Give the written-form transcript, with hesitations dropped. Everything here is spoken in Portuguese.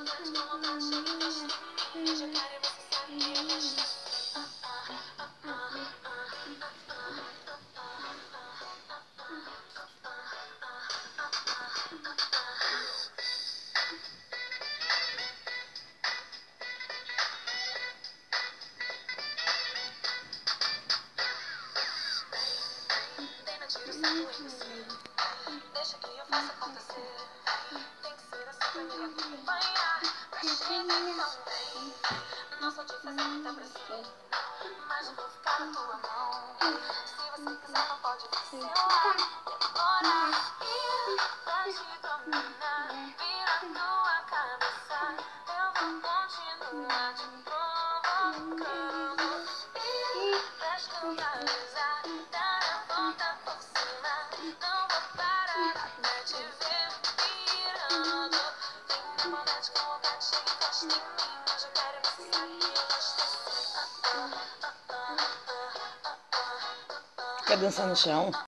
Deixa que eu faça acontecer. Tem que ser assim pra me acompanhar. Pra chegar também. Não sou de fazer muita pressão, mas eu vou ficar na tua mão. Se você quiser, não pode vacilar. Demorar e pra te dominar. Vira tua cabeça. Eu vou continuar te provocando. E pra escandalizar, dar a volta por cima. Não vou parar até te ver virando. Vem na maldade com vontade, chega e encosta em mim. Hoje eu quero me saber. Quer dançar no chão?